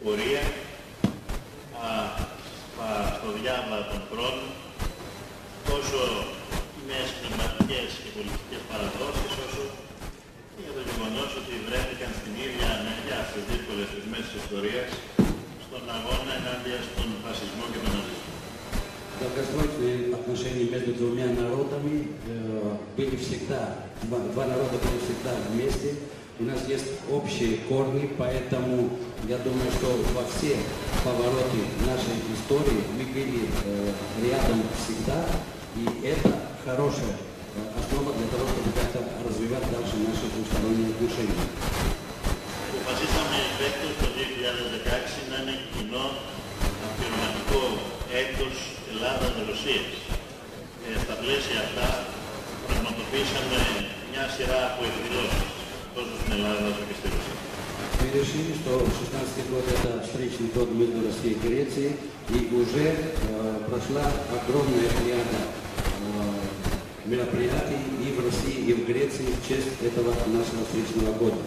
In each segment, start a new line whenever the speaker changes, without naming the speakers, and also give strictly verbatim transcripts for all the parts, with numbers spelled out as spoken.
πορεία στο διάβα των χρόνων, τόσο οι νέες πνευματικές και πολιτικές παραδόσεις, όσο και για το γεγονός ότι βρέθηκαν στην ίδια ανέργεια στις δύσκολες στιγμές της ιστορίας στον αγώνα ενάντια στον φασισμό και τον ναζισμό.
Долгосрочные отношения между двумя народами э, были всегда, два, два народа были всегда вместе. У нас есть общие корни, поэтому я думаю, что во все повороты нашей истории мы были э, рядом всегда, и это хорошая э, основа для того, чтобы как-то развивать дальше наши двусторонние отношения.
Αποφασίσαμε φέτος το δύο χιλιάδες δεκαέξι να είναι κοινό αφιερωματικό έτος Ελλάδας-Ρωσίας. Ε, στα плαίσια αυτά πραγματοποιήσαμε μια сειρά από εκδηλώσεις τόσο στην Ελλάδα όσο και στη Ρωσία.
Мы решили, что шестнадцатый год это встречный год между Россией и Грецией, и уже э, прошла огромная ряда э, мероприятий и в России, и в Греции в честь этого нашего встречного года.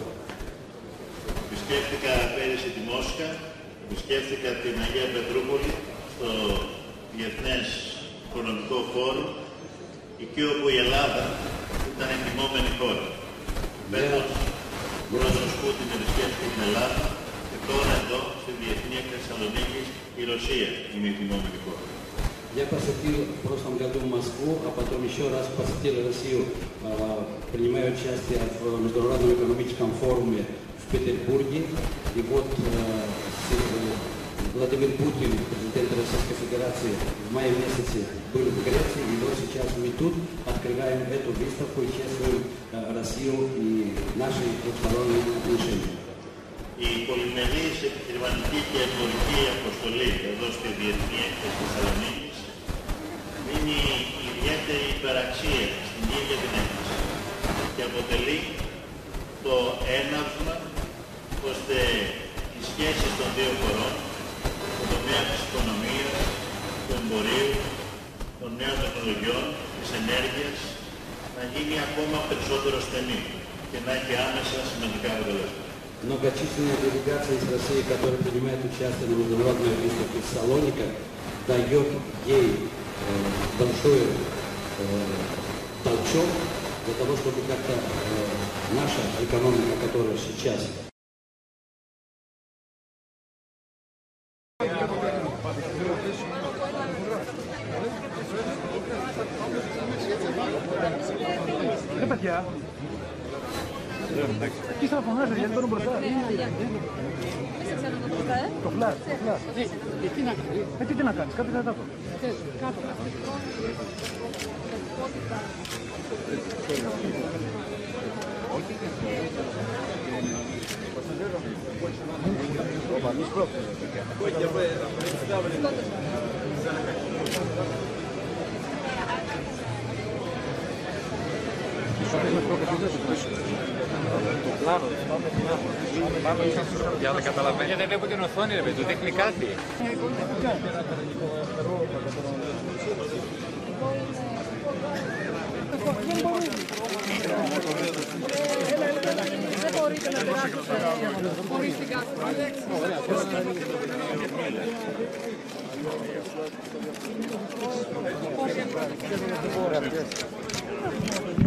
Επισκέφθηκα πέρυσι τη Μόσχα, επισκέφθηκα την Αγία Πετρούπολη στο Διεθνές Οικονομικό Φόρουμ, εκεί όπου η Ελλάδα ήταν ετοιμόμενη χώρα. Φέτος, ο πρόεδρος Πούτιν επισκέφθηκε την Ελλάδα και τώρα εδώ, στη Διεθνή Έκθεση Θεσσαλονίκης, η Ρωσία είναι η ετοιμόμενη χώρα.
Я посетил в прошлом году Москву, а потом еще раз посетил Россию, принимая участие в Международном экономическом форуме в Петербурге. И вот Владимир Путин, президент Российской Федерации, в мае месяце был в Греции, и вот сейчас мы тут открываем эту выставку и чествуем Россию и наши двусторонние отношения.
Η πολυμερής επιχειρηματική και εμπορική αποστολή εδώ στη Διεθνή Έκθεση Θεσσαλονίκης δίνει ιδιαίτερη υπεραξία στην ίδια την έκθεση και αποτελεί το έναυσμα ώστε οι σχέσεις των δύο χωρών, στον τομέα της οικονομίας, του εμπορίου, των νέων τεχνολογιών, της ενέργειας, να γίνει ακόμα περισσότερο στενή και να έχει άμεσα σημαντικά αποτελέσματα.
Многочисленная делегация из России, которая принимает участие на международной выставке в Салониках, дает ей э, большой э, толчок для того, чтобы как-то э, наша экономика, которая сейчас
Τι θα φωνάζετε, γιατί παίρνω μπροστά. Το φλάσ, το φλάσ. Ε, τι να κάνεις. Ε, τι, τι να κάνεις, κάτι θα τα πω. Κάτω.
Για να καταλαβαίνει. Γιατί δεν βλέπω την οθόνη, ρε παιδί, του δείχνει κάτι.
Δεν μπορείτε να περάσετε χωρίς την κάρτα.